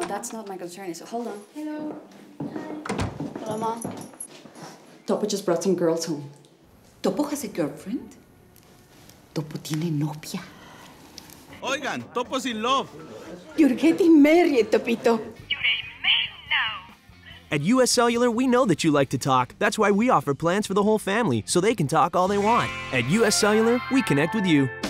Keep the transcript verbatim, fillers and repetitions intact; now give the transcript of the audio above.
that's not my concern. So hold on. Hello. Hello, Mom. Topo just brought some girls home. ¿Topo has a girlfriend? Topo tiene novia. Oigan, Topo's in love. You're getting married, Topito. At U S Cellular, we know that you like to talk. That's why we offer plans for the whole family, so they can talk all they want. At U S Cellular, we connect with you.